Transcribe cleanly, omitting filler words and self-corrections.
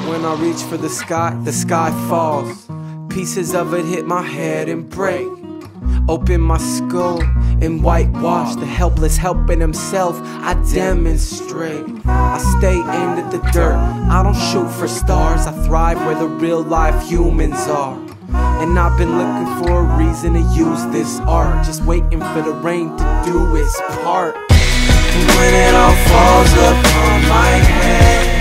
When I reach for the sky falls. Pieces of it hit my head and break. Open my skull and whitewash. The helpless helping himself, I demonstrate. I stay aimed at the dirt, I don't shoot for stars. I thrive where the real life humans are. And I've been looking for a reason to use this art, just waiting for the rain to do its part. And when it all falls upon my head,